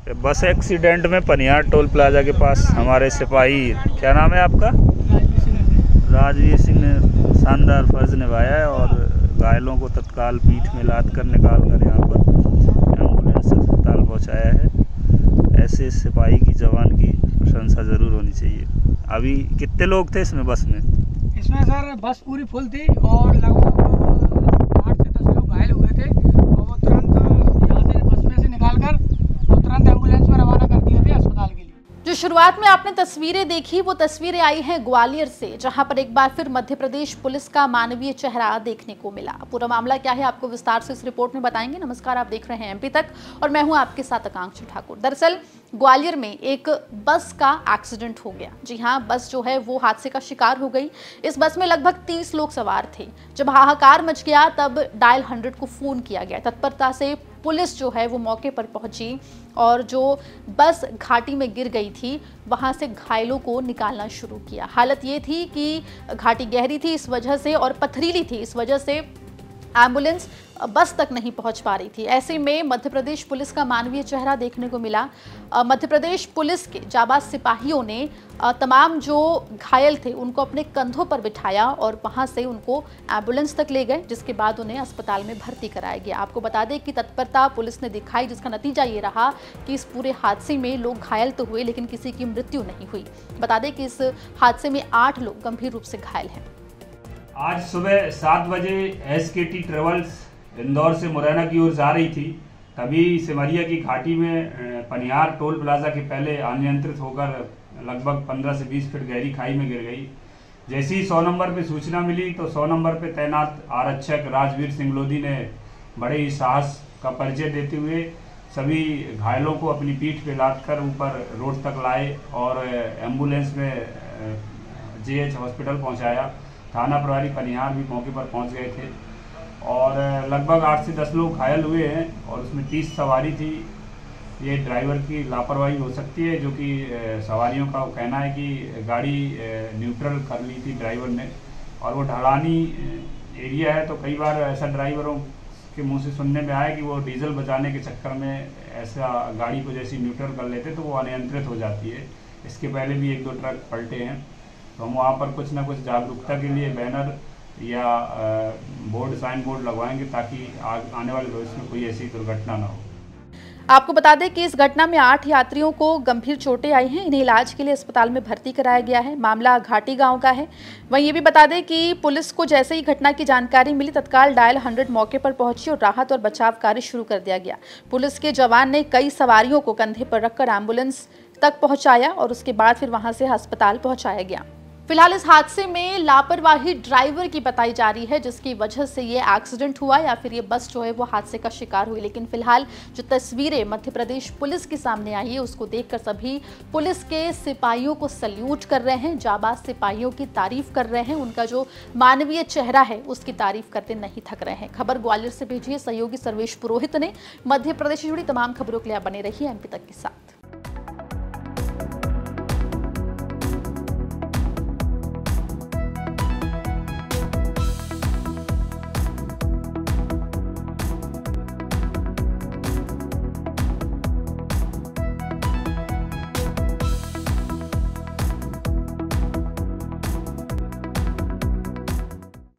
बस एक्सीडेंट में पनियार toll plaza के पास हमारे सिपाही, क्या नाम है आपका? राजवीर सिंह ने शानदार फर्ज निभाया है और घायलों को तत्काल पीठ में लाद कर निकाल कर यहाँ पर एम्बुलेंस अस्पताल पहुँचाया है। ऐसे सिपाही की जवान की प्रशंसा ज़रूर होनी चाहिए। अभी कितने लोग थे इसमें बस में? इसमें सर बस पूरी फुल थी और लगभग 8 से 10 लोग घायल हुए थे और वो तुरंत यहाँ से बस में से निकाल कर वो तुरंत एम्बुलेंस में रवाना कर दिए थे अस्पताल के लिए। जो शुरुआत में आपने तस्वीरें देखी वो तस्वीरें आई हैं ग्वालियर से, जहां पर एक बार फिर मध्य प्रदेश पुलिस का मानवीय चेहरा देखने को मिला। पूरा मामला क्या है आपको विस्तार से इस रिपोर्ट में बताएंगे। नमस्कार, आप देख रहे हैं एमपी तक और मैं हूं आपके साथ आकांक्षा ठाकुर। दरअसल ग्वालियर में एक बस का एक्सीडेंट हो गया। जी हां, बस जो है वो हादसे का शिकार हो गई। इस बस में लगभग 30 लोग सवार थे। जब हाहाकार मच गया तब डायल 100 को फोन किया गया। तत्परता से पुलिस जो है वो मौके पर पहुंची और जो बस घाटी में गिर गई थी वहां से घायलों को निकालना शुरू किया। हालत ये थी कि घाटी गहरी थी इस वजह से और पथरीली थी इस वजह से एम्बुलेंस बस तक नहीं पहुंच पा रही थी। ऐसे में मध्य प्रदेश पुलिस का मानवीय चेहरा देखने को मिला। मध्य प्रदेश पुलिस के जाबाज सिपाहियों ने तमाम जो घायल थे उनको अपने कंधों पर बिठाया और वहां से उनको एम्बुलेंस तक ले गए, जिसके बाद उन्हें अस्पताल में भर्ती कराया गया। आपको बता दें कि तत्परता पुलिस ने दिखाई, जिसका नतीजा ये रहा कि इस पूरे हादसे में लोग घायल तो हुए लेकिन किसी की मृत्यु नहीं हुई। बता दें कि इस हादसे में 8 लोग गंभीर रूप से घायल हैं। आज सुबह 7 बजे SKT ट्रेवल्स इंदौर से मुरैना की ओर जा रही थी, तभी सिमरिया की घाटी में पनियार टोल प्लाजा के पहले अनियंत्रित होकर लगभग 15 से 20 फीट गहरी खाई में गिर गई। जैसे ही 100 नंबर पे सूचना मिली तो 100 नंबर पे तैनात आरक्षक राजवीर सिंह लोधी ने बड़े ही साहस का परिचय देते हुए सभी घायलों को अपनी पीठ पे लाद कर ऊपर रोड तक लाए और एम्बुलेंस में JH हॉस्पिटल पहुंचाया। थाना प्रभारी पनिहार भी मौके पर पहुंच गए थे और लगभग 8 से 10 लोग घायल हुए हैं और उसमें 30 सवारी थी। ये ड्राइवर की लापरवाही हो सकती है, जो कि सवारियों का कहना है कि गाड़ी न्यूट्रल कर ली थी ड्राइवर ने और वो ढलानी एरिया है, तो कई बार ऐसा ड्राइवरों के मुंह से सुनने में आया कि वो डीजल बचाने के चक्कर में ऐसा गाड़ी को जैसी न्यूट्रल कर लेते तो वो अनियंत्रित हो जाती है। इसके पहले भी 1-2 ट्रक पलटे हैं, तो हम वहाँ पर कुछ ना कुछ जागरूकता के लिए बैनर या बोर्ड, साइन बोर्ड लगवाएंगे ताकि आने वाले भविष्य में कोई ऐसी दुर्घटना ना हो। आपको बता दें कि इस घटना में 8 यात्रियों को गंभीर चोटें आई हैं। इन्हें इलाज के लिए अस्पताल में भर्ती कराया गया है। मामला घाटी गांव का है। वहीं ये भी बता दें कि पुलिस को जैसे ही घटना की जानकारी मिली तत्काल डायल 100 मौके पर पहुंची और राहत और बचाव कार्य शुरू कर दिया गया। पुलिस के जवान ने कई सवारियों को कंधे पर रखकर एम्बुलेंस तक पहुंचाया और उसके बाद फिर वहां से अस्पताल पहुंचाया गया। फिलहाल इस हादसे में लापरवाही ड्राइवर की बताई जा रही है, जिसकी वजह से ये एक्सीडेंट हुआ या फिर ये बस जो है वो हादसे का शिकार हुई। लेकिन फिलहाल जो तस्वीरें मध्य प्रदेश पुलिस के सामने आई है उसको देखकर सभी पुलिस के सिपाहियों को सल्यूट कर रहे हैं, जाबाज सिपाहियों की तारीफ कर रहे हैं। उनका जो मानवीय चेहरा है उसकी तारीफ करते नहीं थक रहे हैं। खबर ग्वालियर से भेजी है सहयोगी सर्वेश पुरोहित ने। मध्य प्रदेश से जुड़ी तमाम खबरों के लिए आप बने रहिए एमपी तक के साथ।